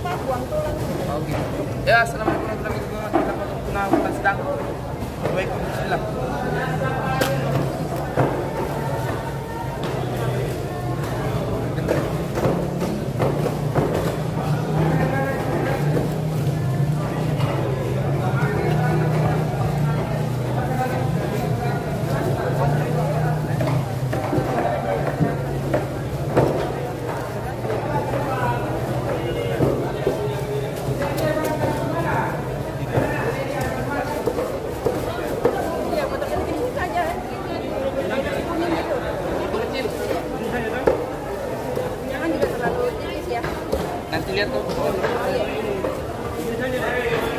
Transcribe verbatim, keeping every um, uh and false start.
apa buang tulang. Oh gitu. Ya, assalamualaikum warahmatullahi wabarakatuh. Kita mau sedang. Waalaikumsalam. Nanti lihat tuh.